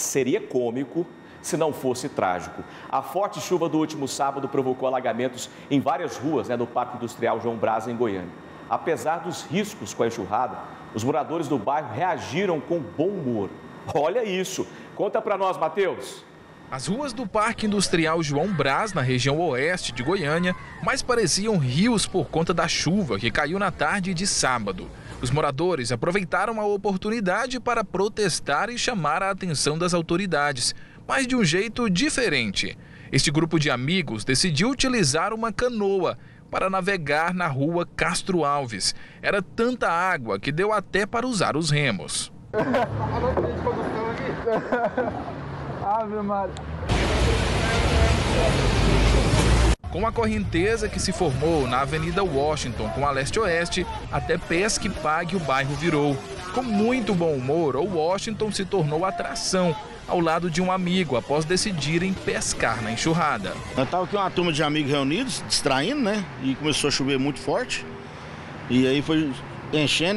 seria cômico se não fosse trágico. A forte chuva do último sábado provocou alagamentos em várias ruas no Parque Industrial João Braz, em Goiânia. Apesar dos riscos com a enxurrada, os moradores do bairro reagiram com bom humor. Olha isso! Conta pra nós, Matheus! As ruas do Parque Industrial João Braz, na região oeste de Goiânia, mais pareciam rios por conta da chuva que caiu na tarde de sábado. Os moradores aproveitaram a oportunidade para protestar e chamar a atenção das autoridades, mas de um jeito diferente. Este grupo de amigos decidiu utilizar uma canoa para navegar na rua Castro Alves. Era tanta água que deu até para usar os remos. Com a correnteza que se formou na Avenida Washington com a leste-oeste, até pesque pague o bairro virou. Com muito bom humor, o Washington se tornou atração ao lado de um amigo após decidirem pescar na enxurrada. Eu estava com uma turma de amigos reunidos, distraindo, né? E começou a chover muito forte. E aí foi enchendo,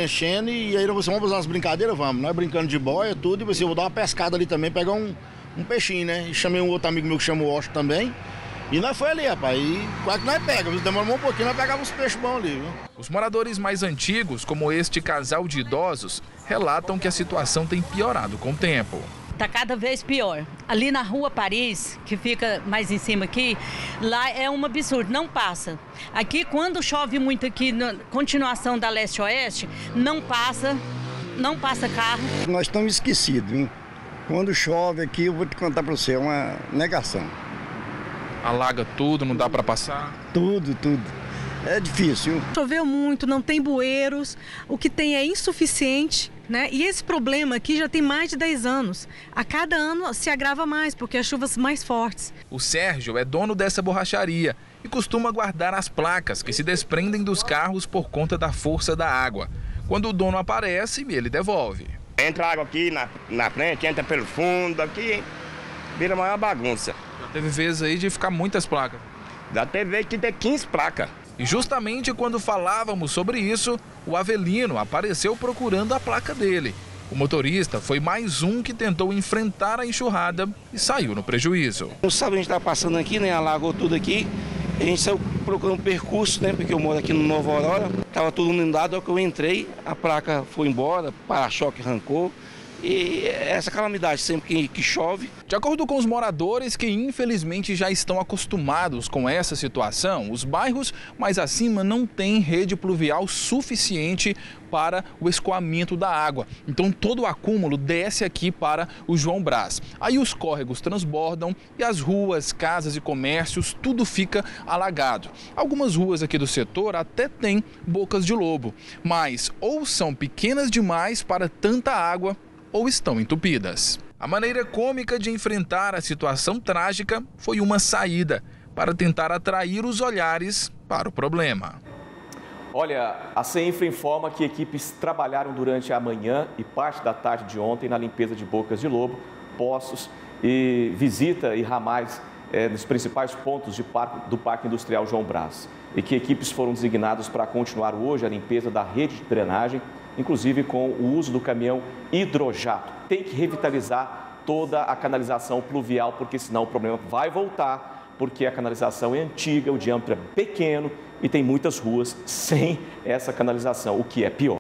e aí nós vamos fazer umas brincadeiras, vamos. Nós brincando de boia, tudo, e eu vou dar uma pescada ali também, pegar um peixinho, né? E chamei um outro amigo meu que chama o Washington também. E nós foi ali, rapaz, e quase que nós pegamos, demorou um pouquinho, nós pegávamos uns peixes bons ali, viu? Os moradores mais antigos, como este casal de idosos, relatam que a situação tem piorado com o tempo. Tá cada vez pior. Ali na Rua Paris, que fica mais em cima aqui, lá é um absurdo, não passa. Aqui, quando chove muito aqui, na continuação da leste-oeste, não passa carro. Nós estamos esquecidos, hein? Quando chove aqui, eu vou te contar para você, é uma negação. Alaga tudo, não dá para passar? Tudo. É difícil. Choveu muito, não tem bueiros, o que tem é insuficiente, né? E esse problema aqui já tem mais de 10 anos. A cada ano se agrava mais, porque as chuvas mais fortes. O Sérgio é dono dessa borracharia e costuma guardar as placas que se desprendem dos carros por conta da força da água. Quando o dono aparece, ele devolve. Entra água aqui na frente, entra pelo fundo, aqui vira a maior bagunça. Já teve vezes aí de ficar muitas placas? Já teve vez que tem 15 placas. E justamente quando falávamos sobre isso, o Avelino apareceu procurando a placa dele. O motorista foi mais um que tentou enfrentar a enxurrada e saiu no prejuízo. No sábado a gente estava passando aqui, né? Alagou tudo aqui. A gente saiu procurando um percurso, né? Porque eu moro aqui no Nova Aurora. Estava tudo inundado, ao que eu entrei, a placa foi embora, para-choque arrancou. E essa calamidade sempre que chove. De acordo com os moradores que infelizmente já estão acostumados com essa situação, os bairros mais acima não têm rede pluvial suficiente para o escoamento da água. Então todo o acúmulo desce aqui para o João Braz. Aí os córregos transbordam e as ruas, casas e comércios, tudo fica alagado. Algumas ruas aqui do setor até têm bocas de lobo, mas ou são pequenas demais para tanta água, ou estão entupidas. A maneira cômica de enfrentar a situação trágica foi uma saída para tentar atrair os olhares para o problema. Olha, a CENFRA informa que equipes trabalharam durante a manhã e parte da tarde de ontem na limpeza de bocas de lobo, poços e visita e ramais nos principais pontos do Parque Industrial João Braz. E que equipes foram designadas para continuar hoje a limpeza da rede de drenagem, inclusive com o uso do caminhão hidrojato. Tem que revitalizar toda a canalização pluvial, porque senão o problema vai voltar, porque a canalização é antiga, o diâmetro é pequeno e tem muitas ruas sem essa canalização, o que é pior.